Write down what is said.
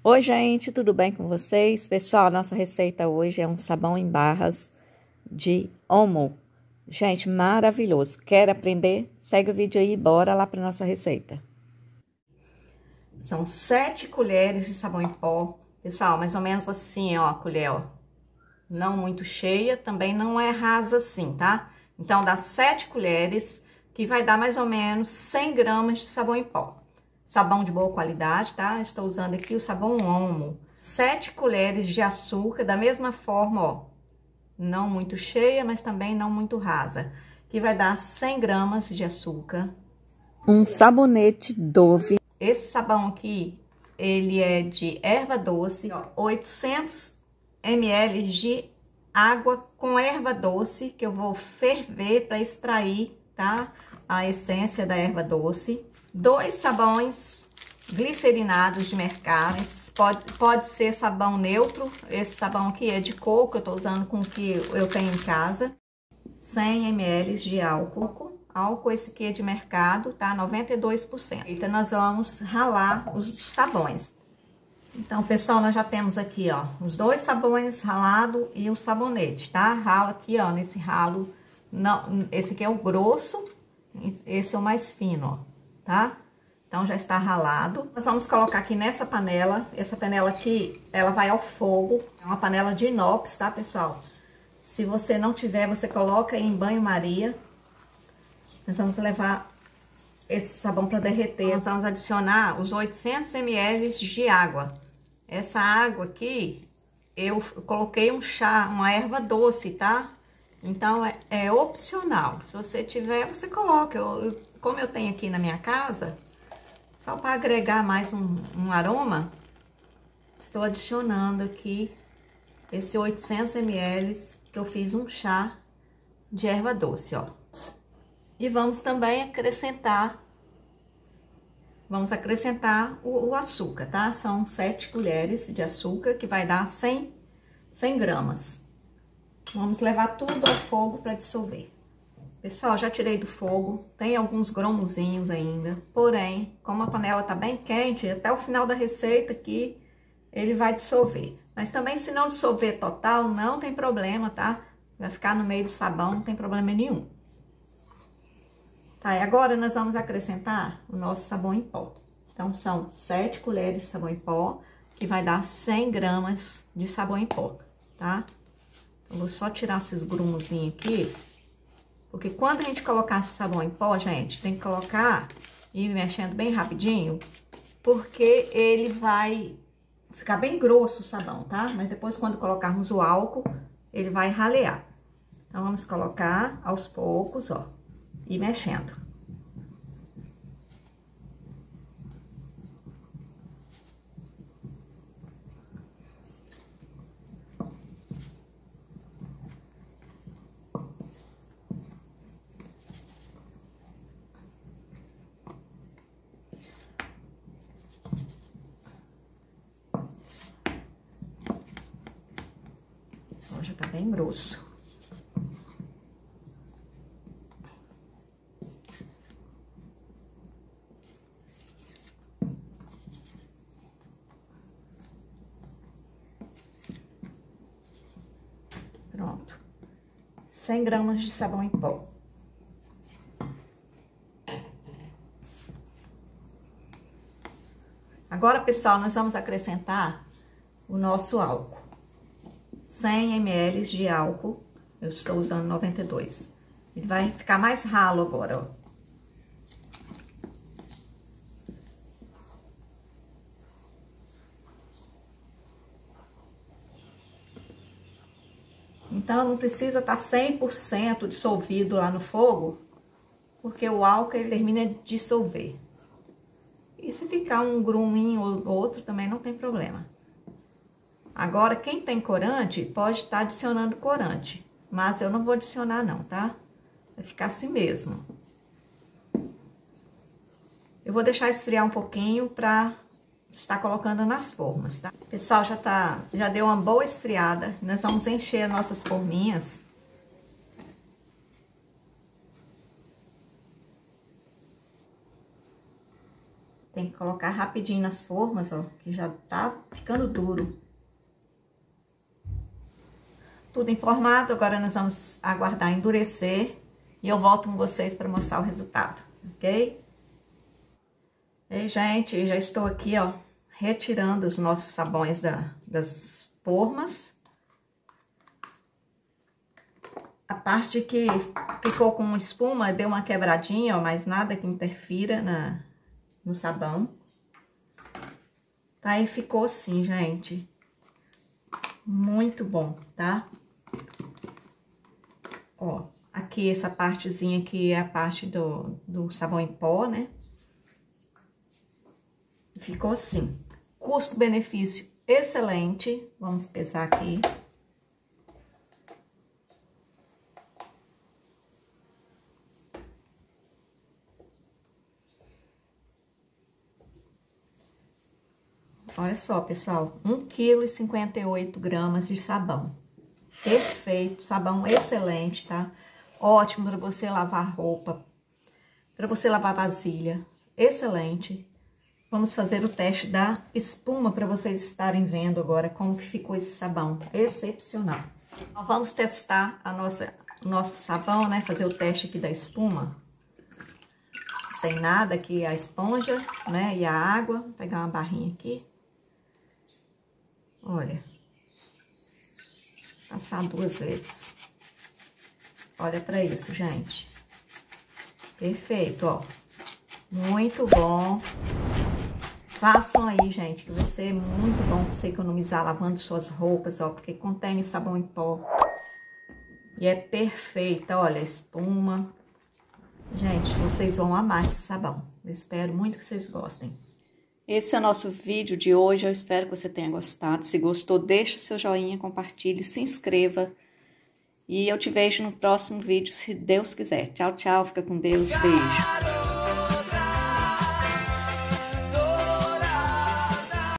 Oi, gente, tudo bem com vocês? Pessoal, nossa receita hoje é um sabão em barras de Omo. Gente, maravilhoso. Quer aprender? Segue o vídeo aí e bora lá para nossa receita. São 7 colheres de sabão em pó. Pessoal, mais ou menos assim, ó, a colher, ó. Não muito cheia, também não é rasa assim, tá? Então, dá 7 colheres, que vai dar mais ou menos 100 gramas de sabão em pó. Sabão de boa qualidade, tá? Estou usando aqui o sabão Omo. 7 colheres de açúcar, da mesma forma, ó. Não muito cheia, mas também não muito rasa. Que vai dar 100 gramas de açúcar. Um sabonete Dove. Esse sabão aqui, ele é de erva doce, ó. 800 ml de água com erva doce, que eu vou ferver para extrair, tá? A essência da erva doce. 2 sabões glicerinados de Mercáveis, pode ser sabão neutro, esse sabão aqui é de coco, eu tô usando com o que eu tenho em casa. 100 ml de álcool, esse aqui é de mercado, tá? 92%. Então, nós vamos ralar os sabões. Então, pessoal, nós já temos aqui, ó, os 2 sabões ralados e o sabonete, tá? Rala aqui, ó, nesse ralo, não, esse aqui é o grosso, esse é o mais fino, ó. Tá? Então, já está ralado. Nós vamos colocar aqui nessa panela. Essa panela aqui, ela vai ao fogo. É uma panela de inox, tá, pessoal? Se você não tiver, você coloca em banho-maria. Nós vamos levar esse sabão para derreter. Nós vamos adicionar os 800 ml de água. Essa água aqui, eu coloquei um chá, uma erva doce, tá? Então, é opcional. Se você tiver, você coloca. Como eu tenho aqui na minha casa, só para agregar mais um aroma, estou adicionando aqui esse 800 ml que eu fiz um chá de erva doce, ó. E vamos também acrescentar, o açúcar, tá? São 7 colheres de açúcar, que vai dar 100 gramas. Vamos levar tudo ao fogo para dissolver. Pessoal, já tirei do fogo, tem alguns gromozinhos ainda, porém, como a panela tá bem quente, até o final da receita aqui, ele vai dissolver. Mas também, se não dissolver total, não tem problema, tá? Vai ficar no meio do sabão, não tem problema nenhum. Tá, e agora nós vamos acrescentar o nosso sabão em pó. Então, são 7 colheres de sabão em pó, que vai dar 100 gramas de sabão em pó, tá? Então, vou só tirar esses grumozinhos aqui. Porque quando a gente colocar esse sabão em pó, gente, tem que colocar e ir mexendo bem rapidinho, porque ele vai ficar bem grosso o sabão, tá? Mas depois, quando colocarmos o álcool, ele vai ralear. Então, vamos colocar aos poucos, ó, e mexendo. Já tá bem grosso. Pronto. 100 gramas de sabão em pó. Agora, pessoal, nós vamos acrescentar o nosso álcool. 100 ml de álcool, eu estou usando 92. Ele vai ficar mais ralo agora, ó. Então, não precisa estar 100% dissolvido lá no fogo, porque o álcool, ele termina de dissolver. E se ficar um gruminho ou outro, também não tem problema. Agora, quem tem corante, pode estar adicionando corante. Mas eu não vou adicionar não, tá? Vai ficar assim mesmo. Eu vou deixar esfriar um pouquinho pra estar colocando nas formas, tá? Pessoal, já deu uma boa esfriada. Nós vamos encher as nossas forminhas. Tem que colocar rapidinho nas formas, ó, que já tá ficando duro. Tudo informado, agora nós vamos aguardar endurecer e eu volto com vocês para mostrar o resultado, ok? E, gente, já estou aqui, ó, retirando os nossos sabões das formas. A parte que ficou com espuma deu uma quebradinha, ó, mas nada que interfira no sabão. Tá? E ficou assim, gente. Muito bom, tá? Ó, aqui essa partezinha aqui é a parte do sabão em pó, né? Ficou assim. Custo-benefício excelente. Vamos pesar aqui. Olha só, pessoal, 1,58 kg de sabão. Perfeito, sabão excelente, tá? Ótimo para você lavar roupa, para você lavar vasilha, excelente. Vamos fazer o teste da espuma para vocês estarem vendo agora como que ficou esse sabão, excepcional. Então, vamos testar o nosso sabão, né? Fazer o teste aqui da espuma. Sem nada aqui, a esponja, né? E a água. Vou pegar uma barrinha aqui. Olha. Passar 2 vezes. Olha pra isso, gente. Perfeito, ó. Muito bom. Façam aí, gente, que vai ser muito bom você economizar lavando suas roupas, ó. Porque contém o sabão em pó. E é perfeita, olha, a espuma. Gente, vocês vão amar esse sabão. Eu espero muito que vocês gostem. Esse é o nosso vídeo de hoje, eu espero que você tenha gostado. Se gostou, deixa seu joinha, compartilhe, se inscreva. E eu te vejo no próximo vídeo, se Deus quiser. Tchau, tchau, fica com Deus, beijo.